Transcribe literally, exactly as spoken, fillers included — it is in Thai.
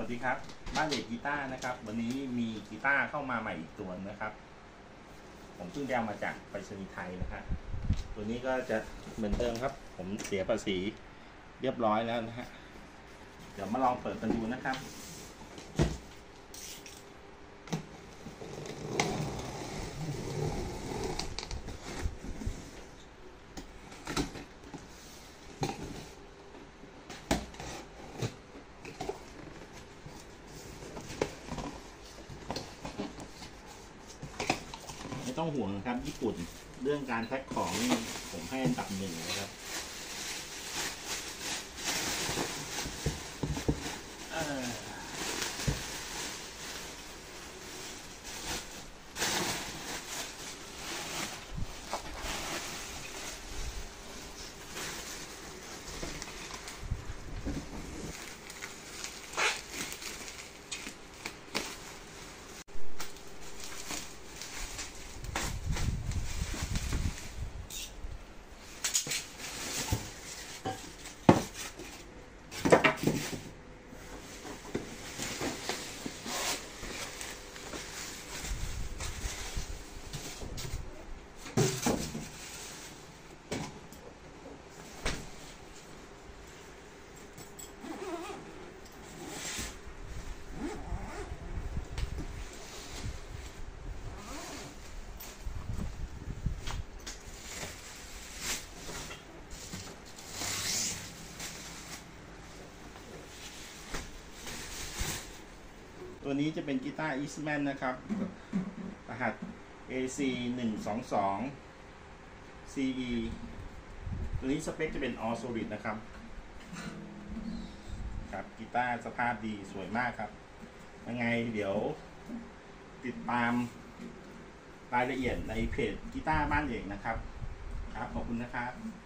วัสดีครับบ้านเด็กกีตาร์นะครับวันนี้มีกีตาร์เข้ามาใหม่อีกตัวนะครับผมเพิ่งได้มาจากไปรษณีย์ไทยนะฮะตัวนี้ก็จะเหมือนเดิมครับผมเสียภาษีเรียบร้อยแล้วนะฮะเดี๋ยวมาลองเปิดกันดูนะครับไม่ต้องห่วงนะครับญี่ปุ่นเรื่องการแพ็คของผมให้อันดับหนึ่งนะครับตัวนี้จะเป็นกีตาร์ Eastman นะครับรหัส เอ ซี หนึ่ง สอง สอง ซี อี ตัวนี้สเปคจะเป็น All Solid นะครับครับกีตาร์สภาพดีสวยมากครับยังไงเดี๋ยวติดตามรายละเอียดในเพจกีตาร์บ้านเอกนะครับครับขอบคุณนะครับ